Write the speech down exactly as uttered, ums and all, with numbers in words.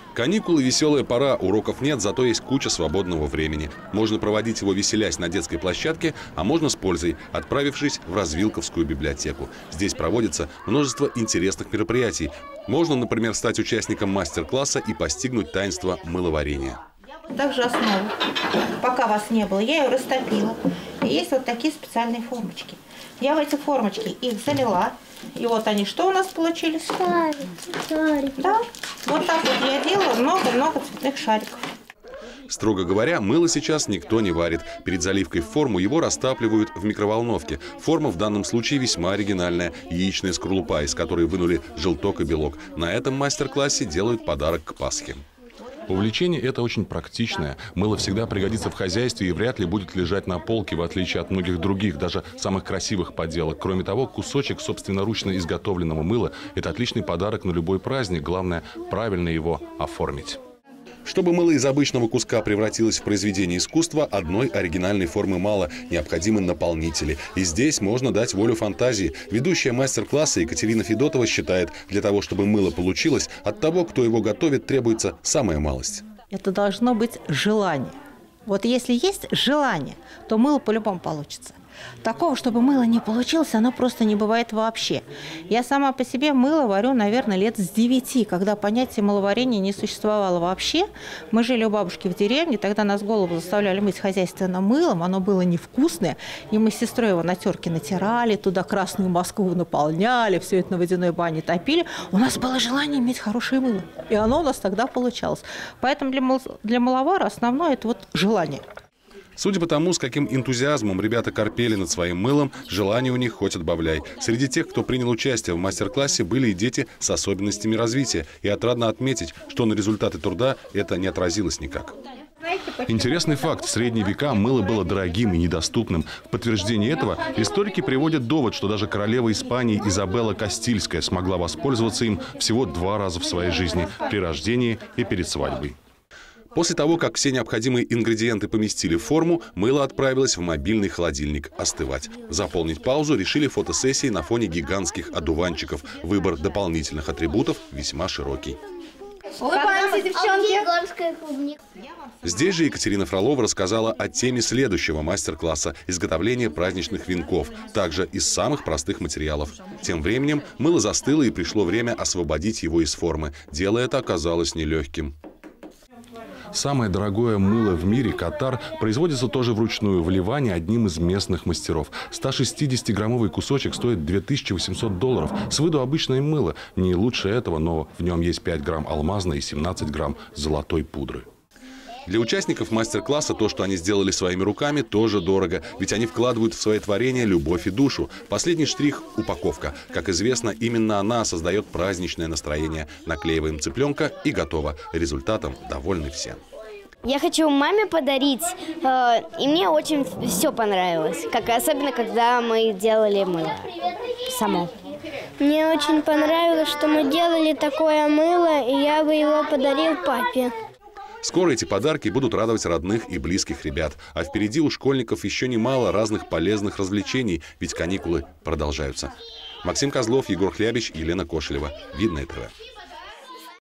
Каникулы – веселая пора, уроков нет, зато есть куча свободного времени. Можно проводить его, веселясь на детской площадке, а можно с пользой, отправившись в Развилковскую библиотеку. Здесь проводится множество интересных мероприятий. Можно, например, стать участником мастер-класса и постигнуть таинство мыловарения. Также основу, пока вас не было, я ее растопила. И есть вот такие специальные формочки. Я в эти формочки их залила. И вот они что у нас получились? Шарик, шарик. Да, вот так вот я делаю много-много цветных шариков. Строго говоря, мыло сейчас никто не варит. Перед заливкой в форму его растапливают в микроволновке. Форма в данном случае весьма оригинальная – яичная скорлупа, из которой вынули желток и белок. На этом мастер-классе делают подарок к Пасхе. Увлечение это очень практичное. Мыло всегда пригодится в хозяйстве и вряд ли будет лежать на полке, в отличие от многих других, даже самых красивых поделок. Кроме того, кусочек собственноручно изготовленного мыла – это отличный подарок на любой праздник. Главное – правильно его оформить. Чтобы мыло из обычного куска превратилось в произведение искусства, одной оригинальной формы мало, необходимы наполнители. И здесь можно дать волю фантазии. Ведущая мастер-класса Екатерина Федотова считает, для того, чтобы мыло получилось, от того, кто его готовит, требуется самая малость. Это должно быть желание. Вот если есть желание, то мыло по-любому получится. Такого, чтобы мыло не получилось, оно просто не бывает вообще. Я сама по себе мыло варю, наверное, лет с девяти, когда понятие мыловарения не существовало вообще. Мы жили у бабушки в деревне, тогда нас голову заставляли мыть хозяйственным мылом, оно было невкусное, и мы с сестрой его на терке натирали, туда красную Москву наполняли, все это на водяной бане топили. У нас было желание иметь хорошее мыло, и оно у нас тогда получалось. Поэтому для, мыл... для мыловара основное – это вот желание. Судя по тому, с каким энтузиазмом ребята корпели над своим мылом, желание у них хоть отбавляй. Среди тех, кто принял участие в мастер-классе, были и дети с особенностями развития. И отрадно отметить, что на результаты труда это не отразилось никак. Интересный факт. В средние века мыло было дорогим и недоступным. В подтверждение этого историки приводят довод, что даже королева Испании Изабелла Кастильская смогла воспользоваться им всего два раза в своей жизни – при рождении и перед свадьбой. После того, как все необходимые ингредиенты поместили в форму, мыло отправилось в мобильный холодильник остывать. Заполнить паузу решили фотосессией на фоне гигантских одуванчиков. Выбор дополнительных атрибутов весьма широкий. Улыбаемся, девчонки! Здесь же Екатерина Фролова рассказала о теме следующего мастер-класса – изготовление праздничных венков, также из самых простых материалов. Тем временем мыло застыло, и пришло время освободить его из формы. Дело это оказалось нелегким. Самое дорогое мыло в мире, катар, производится тоже вручную в Ливане одним из местных мастеров. сто шестидесятиграммовый кусочек стоит две тысячи восемьсот долларов. С виду обычное мыло. Не лучше этого, но в нем есть пять грамм алмазной и семнадцать грамм золотой пудры. Для участников мастер-класса то, что они сделали своими руками, тоже дорого. Ведь они вкладывают в свои творения любовь и душу. Последний штрих – упаковка. Как известно, именно она создает праздничное настроение. Наклеиваем цыпленка и готово. Результатом довольны все. Я хочу маме подарить, э, и мне очень все понравилось. Как, особенно, когда мы делали мыло само. Мне очень понравилось, что мы делали такое мыло, и я бы его подарил папе. Скоро эти подарки будут радовать родных и близких ребят. А впереди у школьников еще немало разных полезных развлечений, ведь каникулы продолжаются. Максим Козлов, Егор Хлябич и Елена Кошелева. Видное ТВ.